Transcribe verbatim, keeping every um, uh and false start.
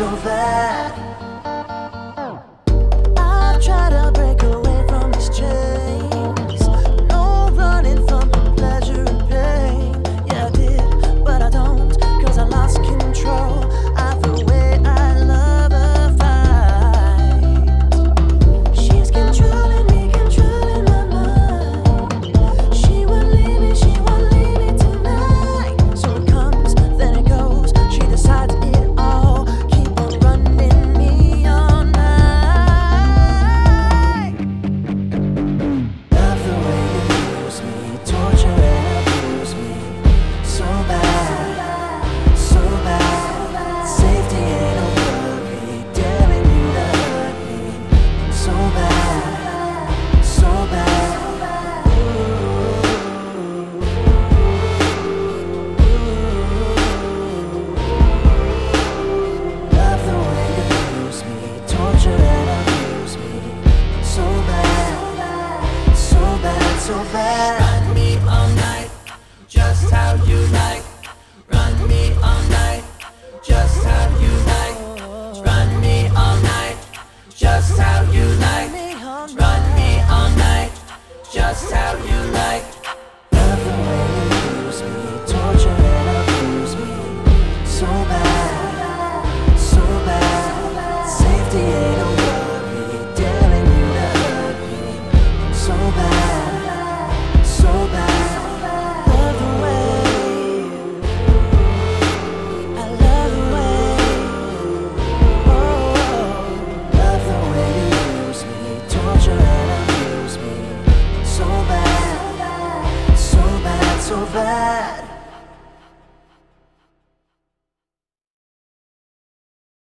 so bad. I've tried to break away from these chains. No running from pleasure and pain. Yeah, I did, but I don't, cause I lost control. I feel way I love a fight. She's controlling me, controlling my mind. She won't leave me, she won't leave me tonight. So it comes, then it goes. She decides it all. Keep on running me all night. Love the way you use me, torture and abuse me. So bad, so bad. Safety ain't a worry, daring you to hurt me. So bad, so bad. Love the way you use me, torture and abuse me. So bad, so bad, so bad. Run me all night, just how you like. Run me all night, just how you like. Run me all night, just how you like. Run me all night, just how you like. Love the way you use me, torture and abuse me. So bad.